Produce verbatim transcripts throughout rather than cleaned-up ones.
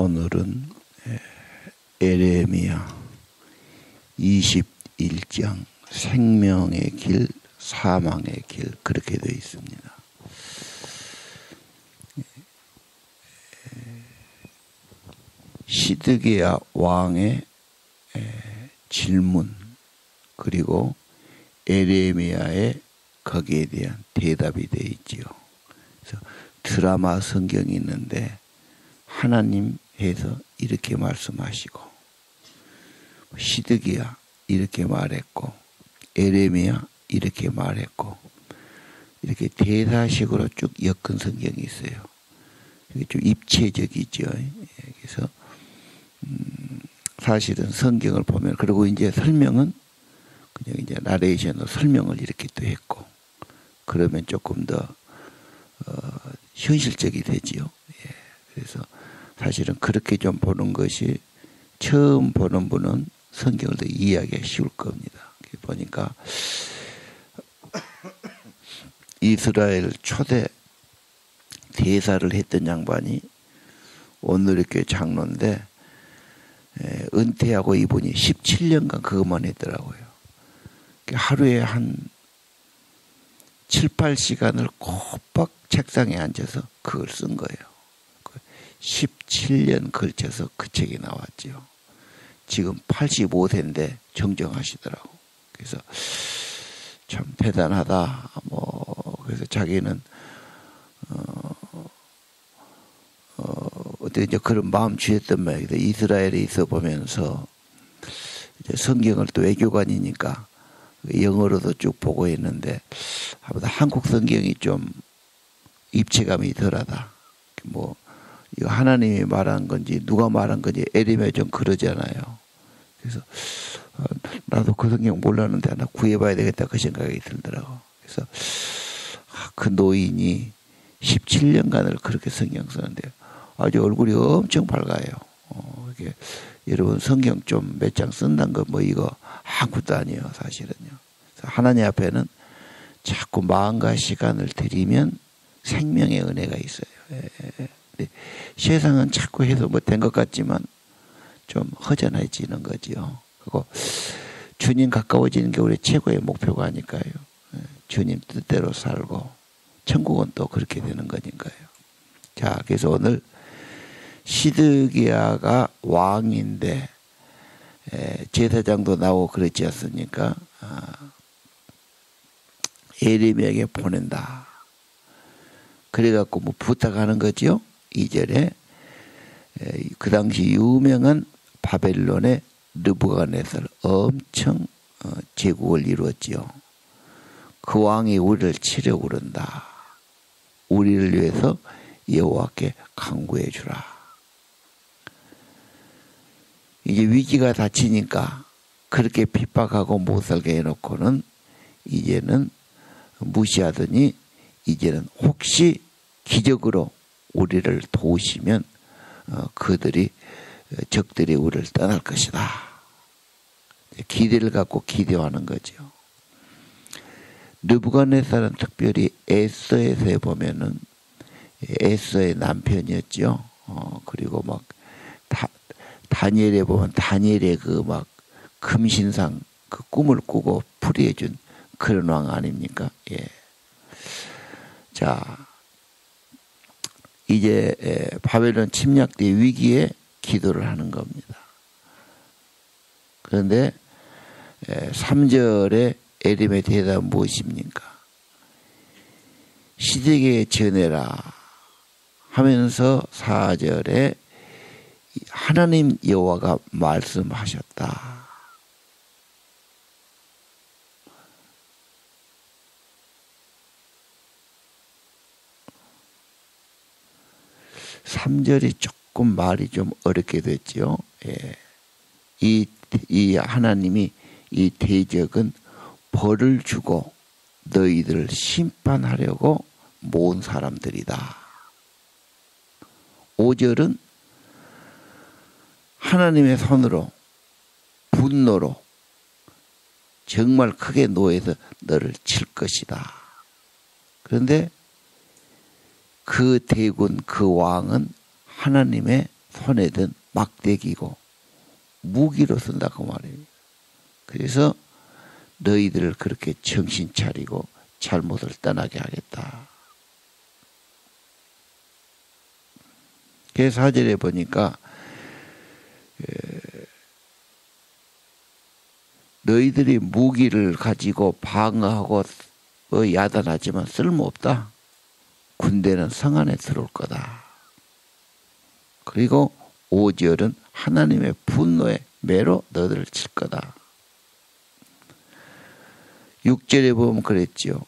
오늘은 에레미야 이십일 장 생명의 길, 사망의 길 그렇게 되어 있습니다. 시드기야 왕의 질문 그리고 에레미야의 거기에 대한 대답이 되어 있지요. 그래서 드라마 성경이 있는데 하나님께서 이렇게 말씀하시고 시드기야 이렇게 말했고 에레미야 이렇게 말했고 이렇게 대사식으로 쭉 엮은 성경이 있어요. 이게 좀 입체적이죠. 그래서 음 사실은 성경을 보면 그리고 이제 설명은 그냥 이제 나레이션으로 설명을 이렇게 또 했고 그러면 조금 더 어, 현실적이 되지요. 예. 그래서 사실은 그렇게 좀 보는 것이 처음 보는 분은 성경을 더 이해하기가 쉬울 겁니다. 보니까 이스라엘 초대 대사를 했던 양반이 오늘의 장로인데 에, 은퇴하고 이분이 십칠 년간 그것만 했더라고요. 하루에 한 칠, 팔 시간을 꼬박 책상에 앉아서 그걸 쓴 거예요. 십칠 년 걸쳐서 그 책이 나왔죠. 지금 팔십오 세인데 정정하시더라고. 그래서 참 대단하다. 뭐 그래서 자기는 어, 어, 어떻게 이제 그런 마음 주였단 말이에요. 이스라엘에 있어 보면서 이제 성경을 또 외교관이니까 영어로도 쭉 보고 있는데 아무튼 한국 성경이 좀 입체감이 덜하다. 뭐 이거 하나님이 말한 건지 누가 말한 건지 에레미야 좀 그러잖아요. 그래서 어, 나도 그 성경 몰랐는데 하나 구해봐야 되겠다 그 생각이 들더라고. 그래서 아, 그 노인이 십칠 년간을 그렇게 성경 쓰는데 아주 얼굴이 엄청 밝아요. 어, 이게 여러분 성경 좀 몇 장 쓴다는 거 뭐 이거 아무것도 아니에요 사실은요. 하나님 앞에는 자꾸 마음과 시간을 들이면 생명의 은혜가 있어요. 예, 예. 세상은 자꾸 해서 뭐 된 것 같지만 좀 허전해지는 거지요. 그리고 주님 가까워지는 게 우리 최고의 목표가 아닐까요? 예, 주님 뜻대로 살고 천국은 또 그렇게 되는 거니까요. 자, 그래서 오늘 시드기야가 왕인데 에, 제사장도 나오고 그렇지 않습니까? 아, 에레미야에게 보낸다. 그래갖고 뭐 부탁하는 거죠. 이 절에 에, 그 당시 유명한 바벨론의 느부갓네살 엄청 어, 제국을 이루었지요. 그 왕이 우리를 치려 그런다. 우리를 위해서 여호와께 간구해 주라. 이제 위기가 닥치니까 그렇게 핍박하고 못 살게 해놓고는 이제는 무시하더니 이제는 혹시 기적으로 우리를 도우시면 어, 그들이 적들이 우리를 떠날 것이다. 기대를 갖고 기대하는 거죠. 느부갓네살은 특별히 에서에서 보면은 에서의 남편이었죠. 어, 그리고 막 다, 다니엘에 보면 다니엘의 그 막 금신상 그 꿈을 꾸고 풀이해준 그런 왕 아닙니까? 예. 자, 이제 에, 바벨론 침략대 위기에 기도를 하는 겁니다. 그런데 에, 삼 절에 에레미야의 대답은 무엇입니까? 시드기야에 전해라 하면서 사 절에 하나님 여호와가 말씀하셨다. 삼 절이 조금 말이 좀 어렵게 됐죠. 예. 이, 이 하나님이 이 대적은 벌을 주고 너희들을 심판하려고 모은 사람들이다. 오 절은 하나님의 손으로 분노로 정말 크게 노해서 너를 칠 것이다. 그런데 그 대군 그 왕은 하나님의 손에 든 막대기고 무기로 쓴다고 말이에요. 그래서 너희들을 그렇게 정신 차리고 잘못을 떠나게 하겠다. 그래서 사 절에 보니까 너희들이 무기를 가지고 방어하고 야단하지만 쓸모없다. 군대는 성 안에 들어올 거다. 그리고 오 절은 하나님의 분노의 매로 너희들을 칠 거다. 육 절에 보면 그랬죠.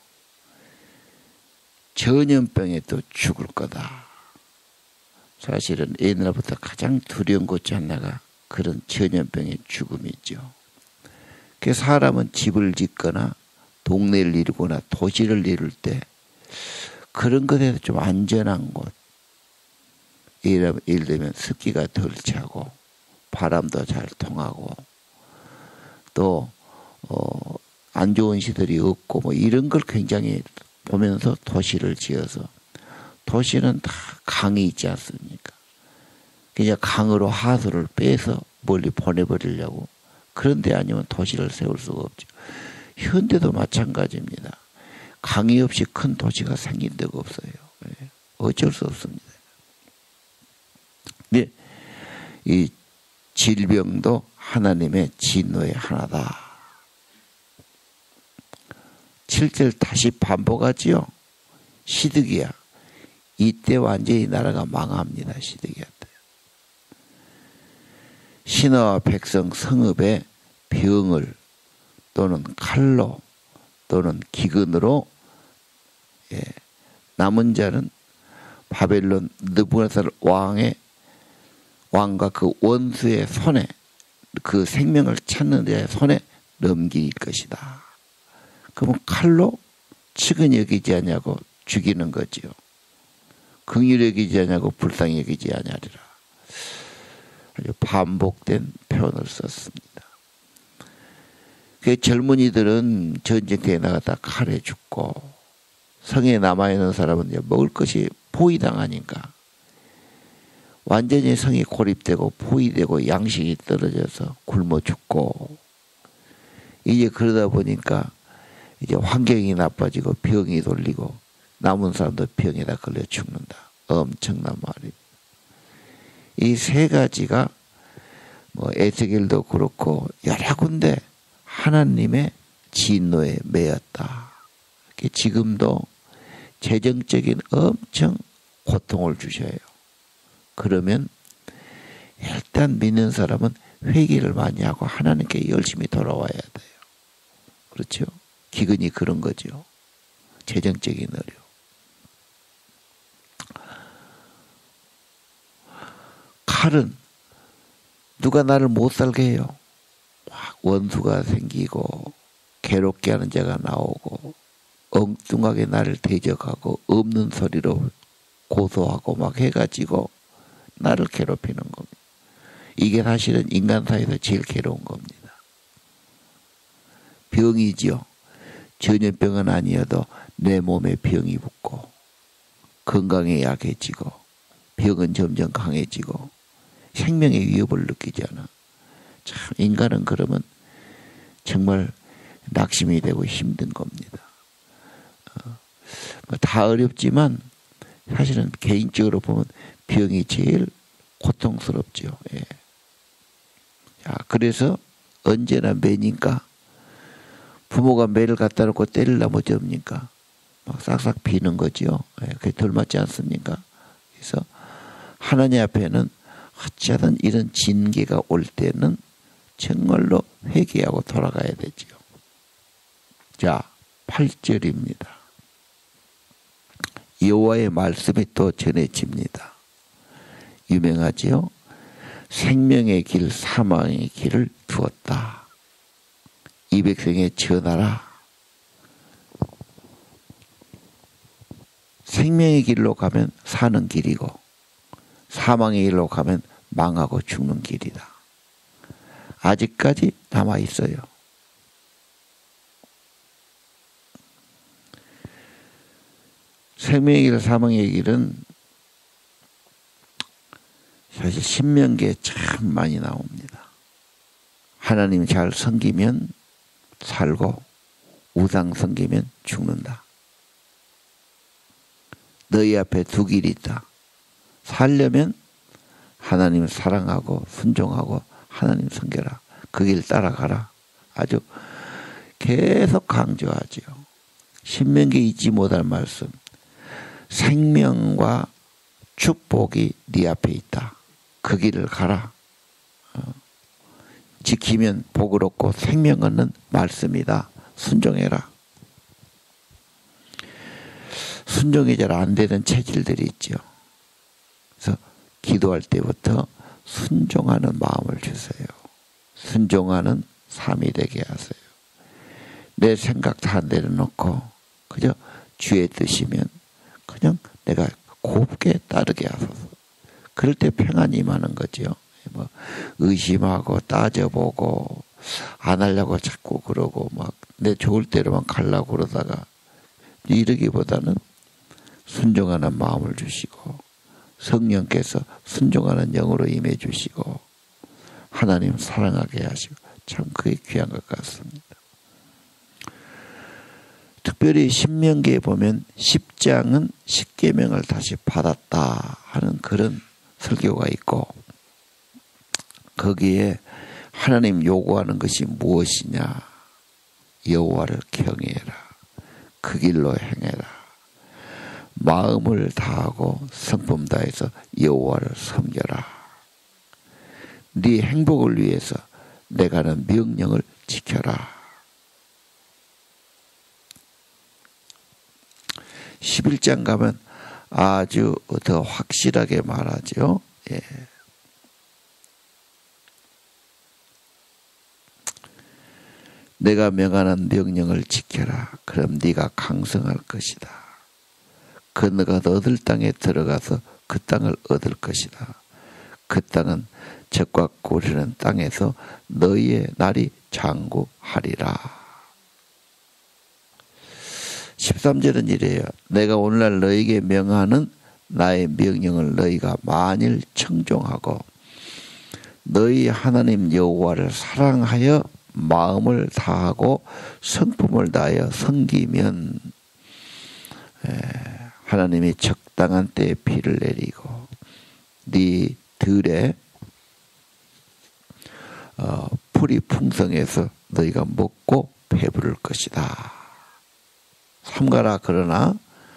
전염병에 또 죽을 거다. 사실은 옛날부터 가장 두려운 것 중 하나가 그런 전염병의 죽음이죠. 그 사람은 집을 짓거나 동네를 이루거나 도시를 이룰 때 그런 것에서 좀 안전한 곳, 예를 들면 습기가 덜 차고 바람도 잘 통하고 또 어, 안 좋은 시설이 없고 뭐 이런 걸 굉장히 보면서 도시를 지어서, 도시는 다 강이 있지 않습니까? 그냥 강으로 하수를 빼서 멀리 보내버리려고. 그런데 아니면 도시를 세울 수가 없죠. 현대도 마찬가지입니다. 강이 없이 큰 도시가 생긴 데가 없어요. 어쩔 수 없습니다. 근데 이 질병도 하나님의 진노의 하나다. 칠 절 다시 반복하지요. 시드기야. 이때 완전히 나라가 망합니다. 시드기야 때. 신하와 백성 성읍의 병을 또는 칼로 또는 기근으로, 예, 남은 자는 바벨론 느부갓네살 왕의 왕과 그 원수의 손에, 그 생명을 찾는 자의 손에 넘길 것이다. 그러면 칼로 측은히 여기지 아니하고 죽이는 거지요. 긍휼히 여기지 아니하고 불쌍히 여기지 아니하리라. 아주 반복된 표현을 썼습니다. 그 젊은이들은 전쟁터에 나가다 칼에 죽고, 성에 남아있는 사람은 이제 먹을 것이 포위당하니까 완전히 성이 고립되고 포위되고 양식이 떨어져서 굶어 죽고, 이제 그러다 보니까 이제 환경이 나빠지고 병이 돌리고 남은 사람도 병에다 걸려 죽는다. 엄청난 말입니다. 이 세 가지가 뭐 에스겔도 그렇고 여러 군데 하나님의 진노에 매였다. 지금도 재정적인 엄청 고통을 주셔요. 그러면 일단 믿는 사람은 회개를 많이 하고 하나님께 열심히 돌아와야 돼요. 그렇죠? 기근이 그런 거죠. 재정적인 어려움. 칼은 누가 나를 못 살게 해요. 원수가 생기고 괴롭게 하는 자가 나오고 엉뚱하게 나를 대적하고 없는 소리로 고소하고 막 해가지고 나를 괴롭히는 겁니다. 이게 사실은 인간 사이에서 제일 괴로운 겁니다. 병이지요. 전염병은 아니어도 내 몸에 병이 붙고 건강에 약해지고 병은 점점 강해지고 생명의 위협을 느끼지 않아. 참 인간은 그러면 정말 낙심이 되고 힘든 겁니다. 어, 다 어렵지만 사실은 개인적으로 보면 병이 제일 고통스럽죠. 예. 자, 그래서 언제나 매니까 부모가 매를 갖다 놓고 때리려면 어쩝니까? 막 싹싹 비는 거죠. 예, 그게 덜 맞지 않습니까? 그래서 하나님 앞에는 어찌하든 이런 징계가 올 때는 정말로 회개하고 돌아가야 되죠. 자, 팔 절입니다. 여호와의 말씀이 또 전해집니다. 유명하지요? 생명의 길, 사망의 길을 두었다. 이 백성에 전하라. 생명의 길로 가면 사는 길이고 사망의 길로 가면 망하고 죽는 길이다. 아직까지 남아 있어요. 생명의 길, 사망의 길은 사실 신명기에 참 많이 나옵니다. 하나님 잘 섬기면 살고 우상 섬기면 죽는다. 너희 앞에 두 길이 있다. 살려면 하나님 사랑하고 순종하고 하나님 섬겨라. 그 길 따라가라. 아주 계속 강조하죠. 신명기에 잊지 못할 말씀. 생명과 축복이 네 앞에 있다. 그 길을 가라. 어. 지키면 복을 얻고 생명 얻는 말씀이다. 순종해라. 순종이 잘 안 되는 체질들이 있죠. 그래서 기도할 때부터 순종하는 마음을 주세요. 순종하는 삶이 되게 하세요. 내 생각 다 내려놓고 그저 주의 뜻이면 그냥 내가 곱게 따르게 하소서. 그럴 때 평안이 임하는 거죠. 뭐 의심하고 따져보고 안 하려고 자꾸 그러고 막 내 좋을 대로만 가려고 그러다가 이러기보다는 순종하는 마음을 주시고 성령께서 순종하는 영으로 임해 주시고 하나님 사랑하게 하시고 참 그게 귀한 것 같습니다. 특별히 신명기에 보면 십 장은 십계명을 다시 받았다 하는 그런 설교가 있고 거기에 하나님 요구하는 것이 무엇이냐. 여호와를 경외해라. 그 길로 행해라. 마음을 다하고 성품 다해서 여호와를 섬겨라. 네 행복을 위해서 내가 하는 명령을 지켜라. 십일 장 가면 아주 더 확실하게 말하죠. 예. 내가 명하는 명령을 지켜라. 그럼 네가 강성할 것이다. 그 너가 얻을 땅에 들어가서 그 땅을 얻을 것이다. 그 땅은 젖과 꿀이는 땅에서 너희의 날이 장구하리라. 십삼 절은 이래요. 내가 오늘날 너희에게 명하는 나의 명령을 너희가 만일 청종하고 너희 하나님 여호와를 사랑하여 마음을 다하고 성품을 다하여 섬기면 하나님이 적당한 때에 비를 내리고 네 들에 어, 풀이 풍성해서 너희가 먹고 배부를 것이다. 삼가라. 그러나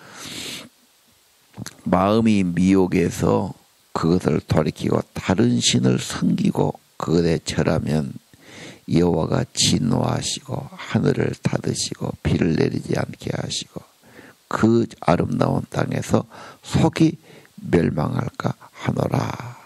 마음이 미혹해서 그것을 돌이키고 다른 신을 섬기고 그것에 절하면 여호와가 진노하시고 하늘을 닫으시고 비를 내리지 않게 하시고 그 아름다운 땅에서 속이 멸망할까 하노라.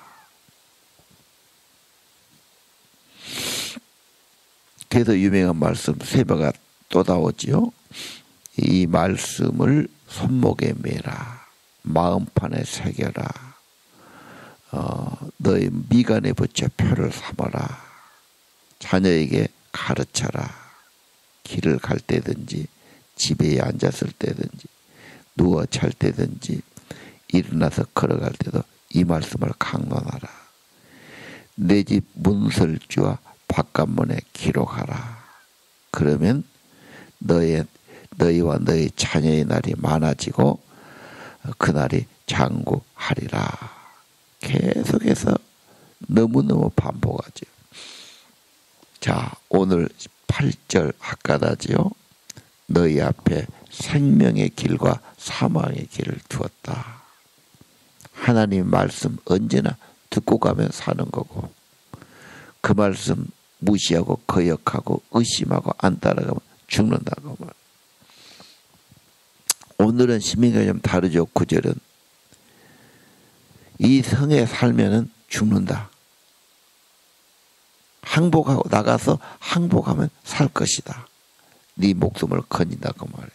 그래서 유명한 말씀 세배가 또 나오지요. 이 말씀을 손목에 매라. 마음판에 새겨라. 어, 너희 미간에 붙여 표를 삼아라. 자녀에게 가르쳐라. 길을 갈 때든지 집에 앉았을 때든지 누워 잘 때든지 일어나서 걸어갈 때도 이 말씀을 강론하라. 내 집 문설주와 바깥문에 기록하라. 그러면 너의, 너희와 너희 자녀의 날이 많아지고 그날이 장구하리라. 계속해서 너무너무 반복하죠. 자, 오늘 팔 절 학가다지요. 너희 앞에 생명의 길과 사망의 길을 두었다. 하나님 말씀 언제나 듣고 가면 사는 거고 그 말씀 무시하고 거역하고 의심하고 안 따라가면 죽는다고 말. 오늘은 신명기가 좀 다르죠. 구 절은 이 성에 살면은 죽는다. 항복하고 나가서 항복하면 살 것이다. 네 목숨을 건진다고 말해요.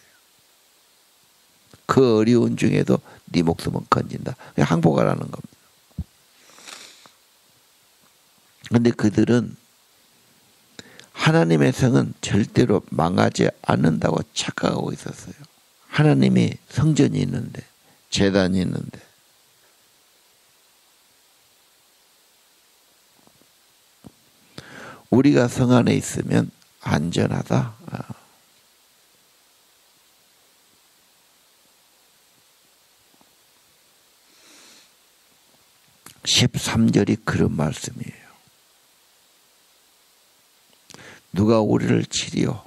그 어려운 중에도 네 목숨은 건진다. 항복하라는 겁니다. 그런데 그들은 하나님의 성은 절대로 망하지 않는다고 착각하고 있었어요. 하나님이 성전이 있는데 재단이 있는데 우리가 성 안에 있으면 안전하다. 십삼 절이 그런 말씀이에요. 누가 우리를 치리요?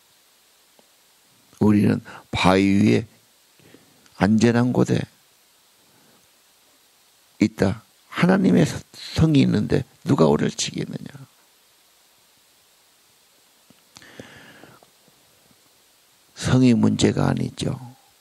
우리는 바위 위에 안전한 곳에 있다. 하나님의 성이 있는데 누가 우리를 치겠느냐? 성이 문제가 아니죠.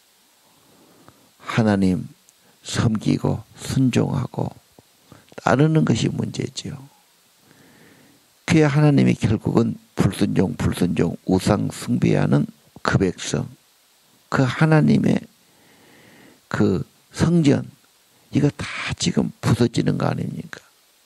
하나님 섬기고 순종하고 따르는 것이 문제죠. 그야 하나님이 결국은 불순종 불순종 우상 숭배하는 그 백성, 그 하나님의 그 성전, 이거 다 지금 부서지는 거 아닙니까?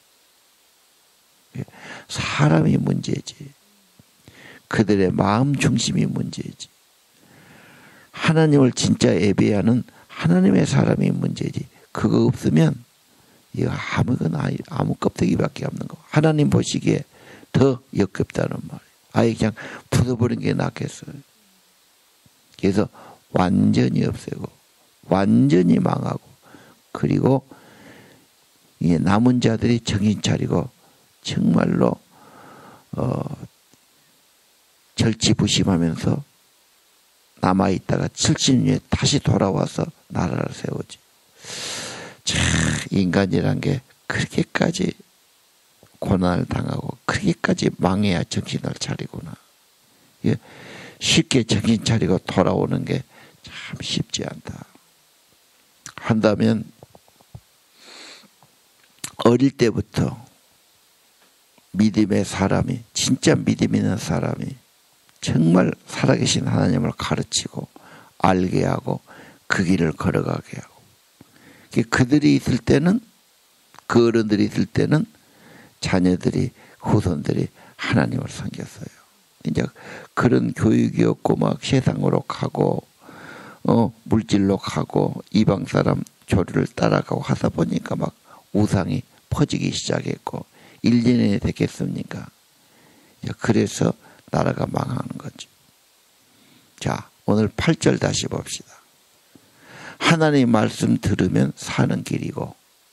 사람이 문제지. 그들의 마음 중심이 문제지. 하나님을 진짜 예배하는 하나님의 사람이 문제지. 그거 없으면 이거 아무거나 아무 껍데기밖에 없는 거. 하나님 보시기에 더 역겹다는 말이에요. 아예 그냥 부숴버린 게 낫겠어요. 그래서 완전히 없애고 완전히 망하고, 그리고 이 남은 자들이 정신 차리고 정말로 어, 절치부심하면서 남아있다가 칠십 년에 다시 돌아와서 나라를 세우지. 참 인간이란 게 그렇게까지 고난을 당하고 그렇게까지 망해야 정신을 차리구나. 쉽게 정신 차리고 돌아오는 게 참 쉽지 않다. 한다면 어릴 때부터 믿음의 사람이, 진짜 믿음 있는 사람이 정말 살아계신 하나님을 가르치고 알게 하고 그 길을 걸어가게 하고, 그들이 있을 때는, 그 어른들이 있을 때는 자녀들이, 후손들이 하나님을 섬겼어요. 이제 그런 교육이 없고 막 세상으로 가고 어 물질로 가고 이방 사람 조류를 따라가고 하다 보니까 막 우상이 퍼지기 시작했고, 일 년에 됐겠습니까? 그래서 나라가 망하는 거죠. 자, 오늘 팔 절 다시 봅시다. 하나님 말씀 들으면 사는 길이고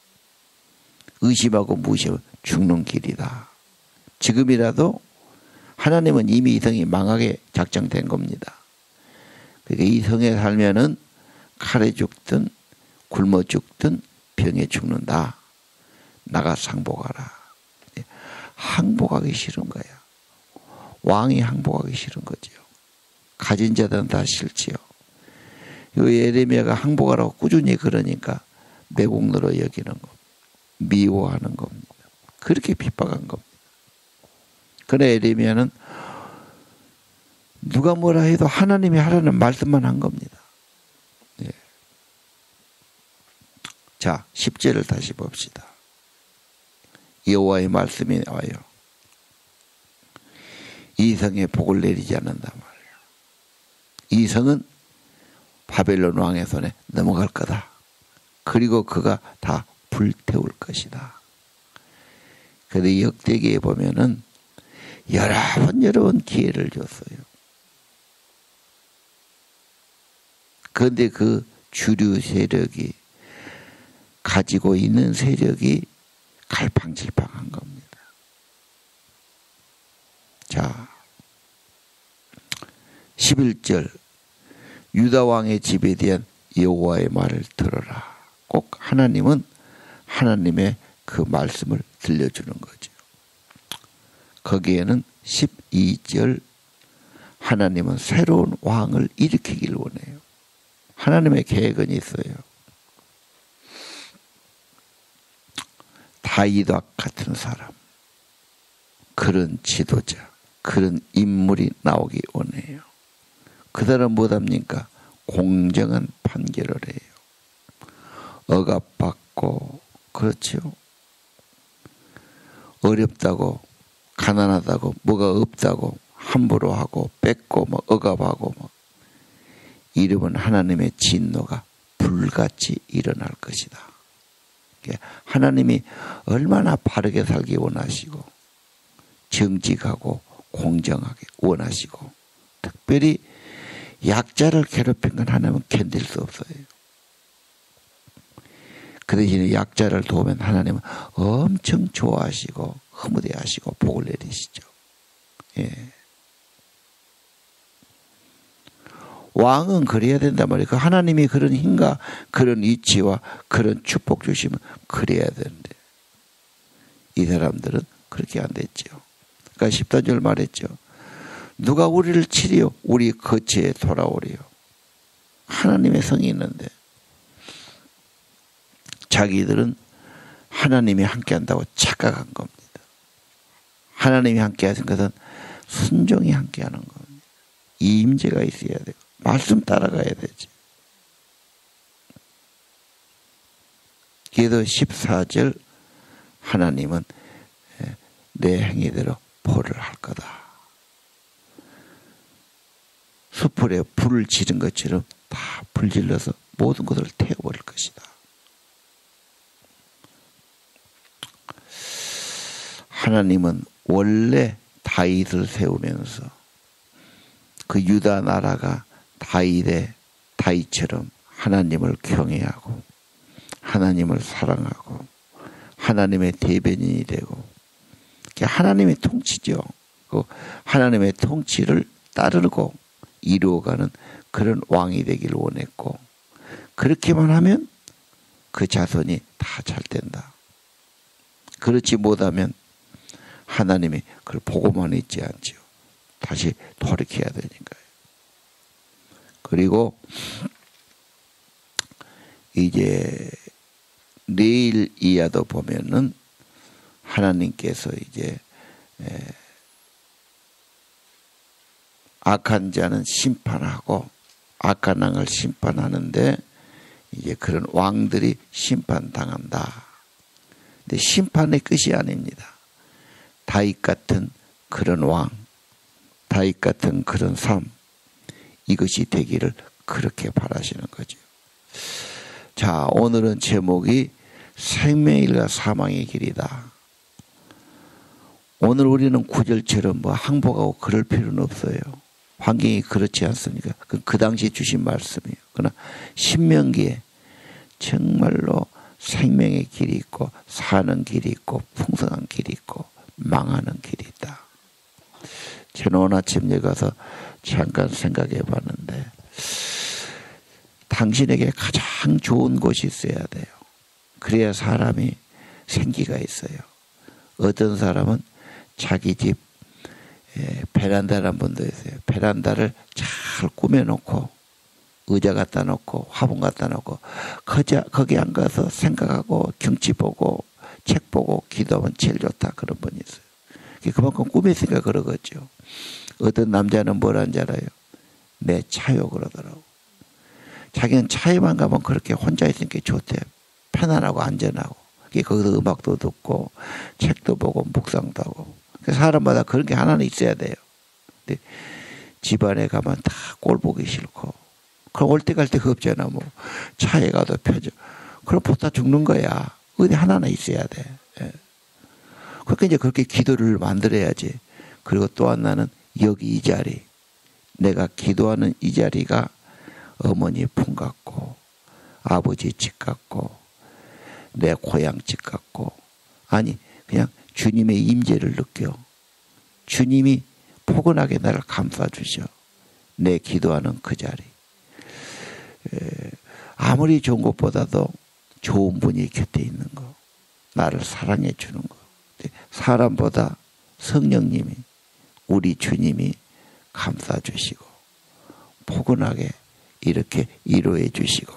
의심하고 무시하면 죽는 길이다. 지금이라도 하나님은 이미 이 성이 망하게 작정된 겁니다. 그러니까 이 성에 살면은 칼에 죽든 굶어 죽든 병에 죽는다. 나가 항복하라. 항복하기 싫은 거야. 왕이 항복하기 싫은 거죠. 가진 자들은 다 싫지요. 예레미야가 항복하라고 꾸준히 그러니까 매국노로 여기는 거, 미워하는 겁니다. 그렇게 핍박한 겁니다. 그러나 예레미야는 누가 뭐라 해도 하나님이 하라는 말씀만 한 겁니다. 예. 자, 십 절을 다시 봅시다. 여호와의 말씀이 나와요. 이 성에 복을 내리지 않는단 말이에요. 이 성은 바벨론 왕의 손에 넘어갈 거다. 그리고 그가 다 불태울 것이다. 그런데 역대기에 보면은 여러 번 여러 번 기회를 줬어요. 그런데 그 주류 세력이 가지고 있는 세력이 갈팡질팡한 겁니다. 자, 십일 절 유다 왕의 집에 대한 여호와의 말을 들어라. 꼭 하나님은 하나님의 그 말씀을 들려주는 거죠. 거기에는 십이 절 하나님은 새로운 왕을 일으키길 원해요. 하나님의 계획은 있어요. 다윗과 같은 사람, 그런 지도자, 그런 인물이 나오기 원해요. 그 사람 뭐답니까? 공정한 판결을 해요. 억압받고, 그렇죠. 어렵다고, 가난하다고, 뭐가 없다고 함부로 하고 뺏고 뭐 억압하고 뭐 이러면 하나님의 진노가 불같이 일어날 것이다. 하나님이 얼마나 바르게 살기 원하시고 정직하고 공정하게 원하시고, 특별히 약자를 괴롭힌 건 하나님은 견딜 수 없어요. 그 대신에 약자를 도우면 하나님은 엄청 좋아하시고 흐뭇해하시고 복을 내리시죠. 예. 왕은 그래야 된단 말이에요. 그 하나님이 그런 힘과 그런 위치와 그런 축복 주시면 그래야 되는데, 이 사람들은 그렇게 안 됐죠. 그러니까 십삼 절 말했죠. 누가 우리를 치리요? 우리 거처에 돌아오리요. 하나님의 성이 있는데 자기들은 하나님이 함께한다고 착각한 겁니다. 하나님이 함께하신 것은 순종이 함께하는 겁니다. 이 임재가 있어야 돼요. 말씀 따라가야 되지. 그래서 십사 절 하나님은 내 행위대로 벌을 할 거다. 수풀에 불을 지른 것처럼 다 불질러서 모든 것을 태워버릴 것이다. 하나님은 원래 다윗을 세우면서 그 유다 나라가 다윗의 다윗처럼 하나님을 경외하고 하나님을 사랑하고 하나님의 대변인이 되고, 하나님의 통치죠. 그 하나님의 통치를 따르고 이루어가는 그런 왕이 되기를 원했고, 그렇게만 하면 그 자손이 다 잘 된다. 그렇지 못하면 하나님이 그걸 보고만 있지 않죠. 다시 돌이켜야 되니까요. 그리고 이제 내일 이하도 보면은 하나님께서 이제 악한 자는 심판하고 악한 왕을 심판하는데, 이제 그런 왕들이 심판당한다. 근데 심판의 끝이 아닙니다. 다윗 같은 그런 왕, 다윗 같은 그런 삶, 이것이 되기를 그렇게 바라시는 거죠. 자, 오늘은 제목이 생명의 길과 사망의 길이다. 오늘 우리는 구절처럼 뭐 항복하고 그럴 필요는 없어요. 환경이 그렇지 않습니까? 그, 그 당시 주신 말씀이에요. 그러나 신명기에 정말로 생명의 길이 있고 사는 길이 있고 풍성한 길이 있고 망하는 길이 있다. 저는 오늘 아침 여기 가서 잠깐 생각해 봤는데, 당신에게 가장 좋은 곳이 있어야 돼요. 그래야 사람이 생기가 있어요. 어떤 사람은 자기 집 베란다라는 분도 있어요. 베란다를 잘 꾸며놓고 의자 갖다 놓고 화분 갖다 놓고 거기 앉아서 생각하고 경치 보고 책 보고 기도하면 제일 좋다, 그런 분이 있어요. 그만큼 꾸몄으니까 그러겠죠. 어떤 남자는 뭐라는 줄 알아요? 내 차요 그러더라고. 자기는 차에만 가면 그렇게 혼자 있으니까 좋대. 편안하고 안전하고. 거기서 음악도 듣고 책도 보고 묵상도 하고. 사람마다 그런 게 하나는 있어야 돼요. 근데 집안에 가면 다 꼴 보기 싫고, 그럼 올 때 갈 데가 없잖아. 뭐 차에 가도 펴져. 그럼 보다 죽는 거야. 어디 하나는 있어야 돼. 예. 그러니까 이제 그렇게 기도를 만들어야지. 그리고 또 하나는 여기 이 자리, 내가 기도하는 이 자리가 어머니 품 같고 아버지 집 같고 내 고향 집 같고, 아니 그냥 주님의 임재를 느껴. 주님이 포근하게 나를 감싸주셔. 내 기도하는 그 자리. 에, 아무리 좋은 것보다도 좋은 분이 곁에 있는 거, 나를 사랑해 주는 거. 사람보다 성령님이, 우리 주님이 감싸주시고 포근하게 이렇게 위로해 주시고,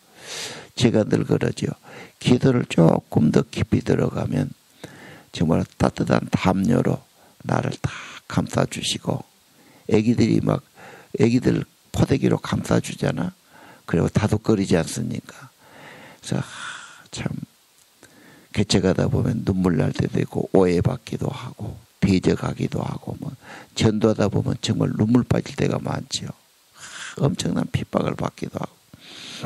제가 늘 그러죠. 기도를 조금 더 깊이 들어가면 정말 따뜻한 담요로 나를 다 감싸주시고, 애기들이 막 애기들 포대기로 감싸주잖아. 그리고 다독거리지 않습니까? 그래서 참 개척하다 보면 눈물 날 때도 있고 오해받기도 하고 배적하기도 하고 뭐 전도하다 보면 정말 눈물 빠질 때가 많죠. 엄청난 핍박을 받기도 하고,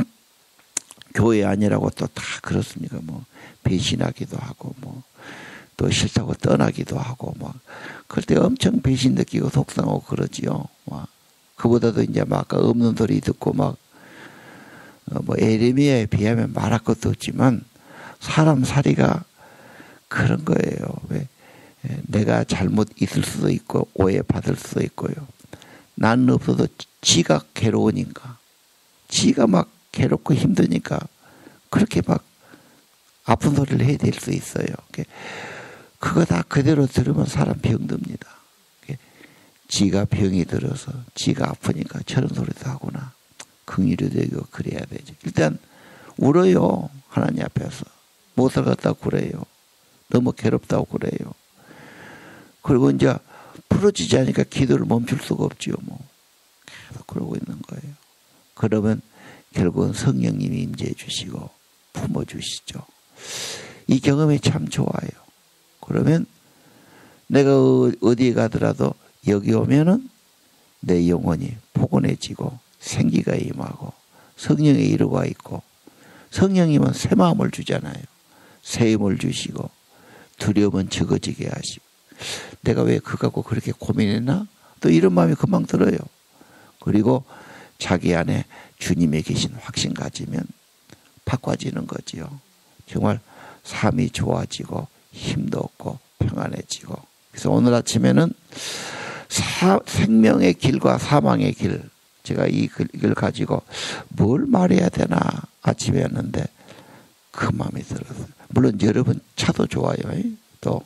교회 아니라고 또 다 그렇습니까? 뭐 배신하기도 하고 뭐 또 싫다고 떠나기도 하고 막 그럴 때 엄청 배신 느끼고 속상하고 그러지요. 막 그보다도 이제 막 아까 없는 소리 듣고 막 뭐 에레미야에 비하면 말할 것도 없지만 사람 살이가 그런 거예요. 왜 내가 잘못 있을 수도 있고 오해받을 수도 있고요. 나는 없어도 지가 괴로우니까 지가 막 괴롭고 힘드니까 그렇게 막 아픈 소리를 해야 될 수 있어요. 그거 다 그대로 들으면 사람 병듭니다. 지가 병이 들어서 지가 아프니까 저런 소리도 하구나. 긍휼이 되고 그래야 되죠. 일단 울어요. 하나님 앞에서. 못 살겠다고 그래요. 너무 괴롭다고 그래요. 그리고 이제 풀어지지 않으니까 기도를 멈출 수가 없지요. 뭐 계속 그러고 있는 거예요. 그러면 결국은 성령님이 임재해 주시고 품어주시죠. 이 경험이 참 좋아요. 그러면 내가 어디에 가더라도 여기 오면은 내 영혼이 포근해지고 생기가 임하고 성령의 이루가 있고 성령님은 새 마음을 주잖아요. 새 힘을 주시고 두려움은 적어지게 하시고 내가 왜 그거 갖고 그렇게 고민했나? 또 이런 마음이 금방 들어요. 그리고 자기 안에 주님에 계신 확신 가지면 바꿔지는 거지요. 정말 삶이 좋아지고 힘도 없고 평안해지고 그래서 오늘 아침에는 사, 생명의 길과 사망의 길 제가 이 글 가지고 뭘 말해야 되나 아침에 했는데 그 마음이 들었어요. 물론 여러분 차도 좋아요. 또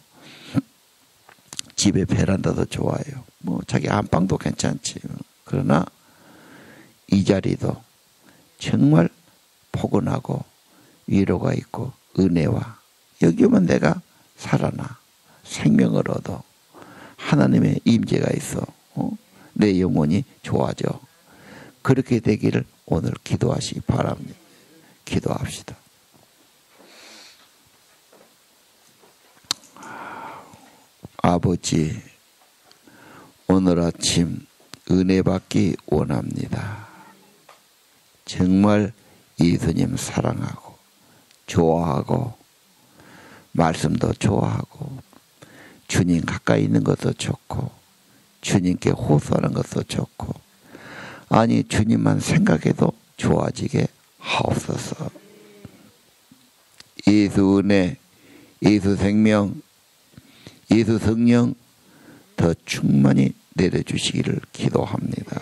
집에 베란다도 좋아요. 뭐 자기 안방도 괜찮지. 그러나 이 자리도 정말 포근하고 위로가 있고 은혜와 여기 오면 내가 살아나 생명을 얻어 하나님의 임재가 있어. 어? 내 영혼이 좋아져. 그렇게 되기를 오늘 기도하시기 바랍니다. 기도합시다. 아버지, 오늘 아침 은혜 받기 원합니다. 정말 예수님 사랑하고 좋아하고 말씀도 좋아하고 주님 가까이 있는 것도 좋고 주님께 호소하는 것도 좋고 아니 주님만 생각해도 좋아지게 하옵소서. 예수 은혜, 예수 생명, 예수 성령 더 충만히 내려주시기를 기도합니다.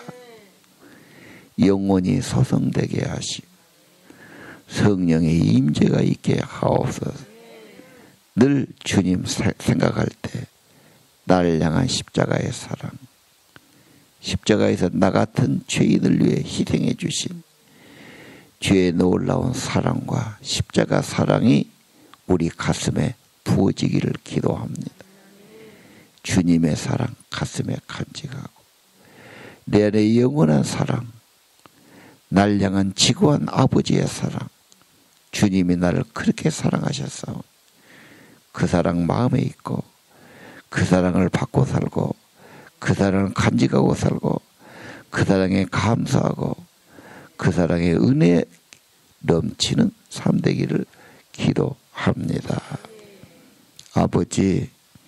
영원히 소성되게 하시고 성령의 임재가 있게 하옵소서. 늘 주님 생각할 때 나를 향한 십자가의 사랑, 십자가에서 나 같은 죄인을 위해 희생해 주신 주의 놀라운 사랑과 십자가 사랑이 우리 가슴에 부어지기를 기도합니다. 주님의 사랑 가슴에 간직하고 내 안에 영원한 사랑, 날 향한 지구한 아버지의 사랑, 주님이 나를 그렇게 사랑하셨사오니 그 사랑 마음에 있고 그 사랑을 받고 살고 그 사랑을 간직하고 살고 그 사랑에 감사하고 그 사랑의 은혜에 넘치는 삶 되기를 기도합니다. 아버지,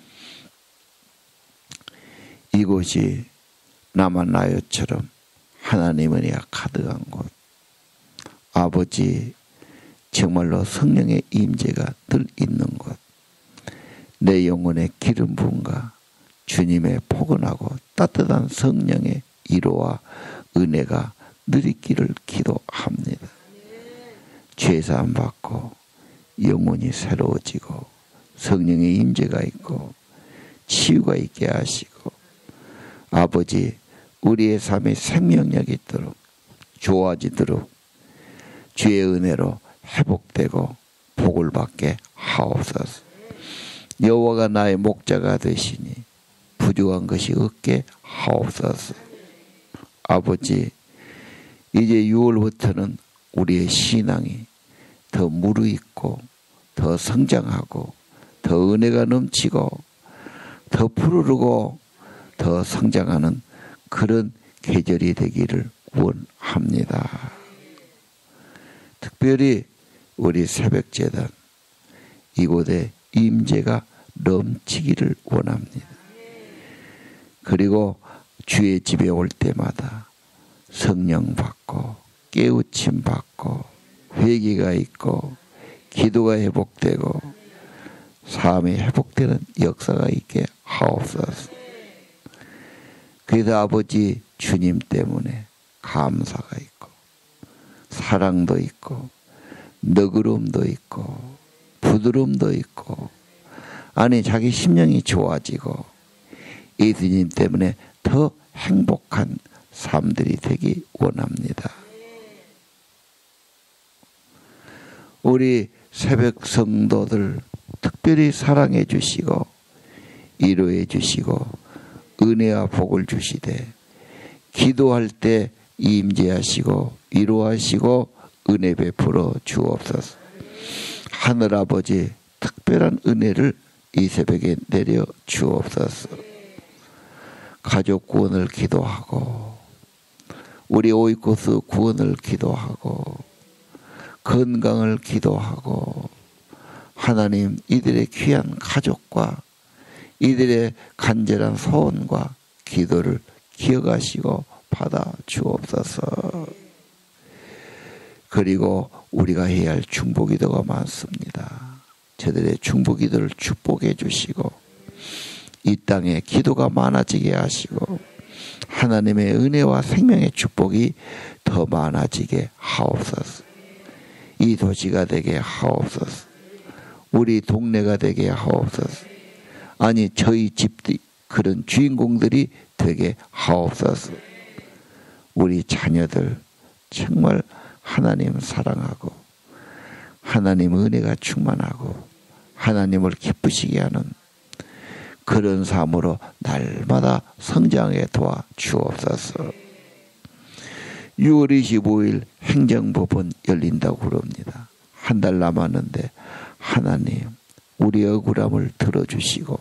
이곳이 나만나요처럼 하나님의 은혜가 가득한 곳, 아버지 정말로 성령의 임재가 늘 있는 곳, 내 영혼의 기름 부음과 주님의 포근하고 따뜻한 성령의 위로와 은혜가 늘 있기를 기도합니다. 죄사함 받고 영혼이 새로워지고 성령의 임재가 있고 치유가 있게 하시고 아버지 우리의 삶에 생명력이 있도록 좋아지도록 주의 은혜로 회복되고 복을 받게 하옵소서. 여호와가 나의 목자가 되시니 부족한 것이 없게 하옵소서. 아버지, 이제 유월부터는 우리의 신앙이 더 무르익고 더 성장하고 더 은혜가 넘치고 더 푸르르고 더 성장하는 그런 계절이 되기를 원합니다. 특별히 우리 새벽재단 이곳에 임재가 넘치기를 원합니다. 그리고 주의 집에 올 때마다 성령 받고 깨우침 받고 회개가 있고 기도가 회복되고 삶이 회복되는 역사가 있게 하옵소서. 그래서 아버지 주님 때문에 감사가 있고 사랑도 있고 너그러움도 있고 부드러움도 있고 아니 자기 심령이 좋아지고 예수님 때문에 더 행복한 삶들이 되기 원합니다. 우리 새벽 성도들 특별히 사랑해 주시고 위로해 주시고 은혜와 복을 주시되 기도할 때 임재하시고 위로하시고 은혜 베풀어 주옵소서. 하늘아버지 특별한 은혜를 이 새벽에 내려 주옵소서. 가족 구원을 기도하고 우리 오이코스 구원을 기도하고 건강을 기도하고 하나님 이들의 귀한 가족과 이들의 간절한 소원과 기도를 기억하시고 받아 주옵소서. 그리고 우리가 해야 할 중보기도가 많습니다. 저들의 중보기도를 축복해 주시고 이 땅에 기도가 많아지게 하시고 하나님의 은혜와 생명의 축복이 더 많아지게 하옵소서. 이 도시가 되게 하옵소서. 우리 동네가 되게 하옵소서. 아니 저희 집들이 그런 주인공들이 되게 하옵소서. 우리 자녀들 정말 하나님 사랑하고 하나님 은혜가 충만하고 하나님을 기쁘시게 하는 그런 삶으로 날마다 성장해 도와 주옵소서. 유월 이십오일 행정법원 열린다고 그럽니다. 한 달 남았는데 하나님 우리 억울함을 들어주시고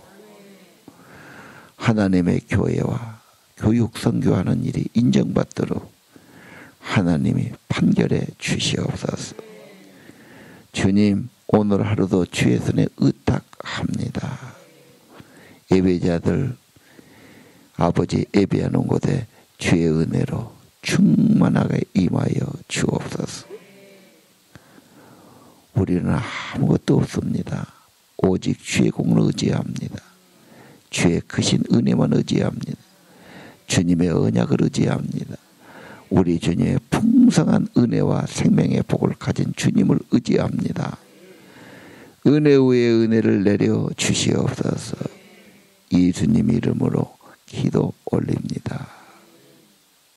하나님의 교회와 교육 선교하는 일이 인정받도록 하나님이 판결해 주시옵소서. 주님 오늘 하루도 주의 손에 의탁합니다. 예배자들 아버지 예배하는 곳에 주의 은혜로 충만하게 임하여 주옵소서. 우리는 아무것도 없습니다. 오직 주의 공을 의지합니다. 주의 크신 은혜만 의지합니다. 주님의 언약을 의지합니다. 우리 주님의 풍성한 은혜와 생명의 복을 가진 주님을 의지합니다. 은혜 위에 은혜를 내려 주시옵소서. 예수님 이름으로 기도 올립니다.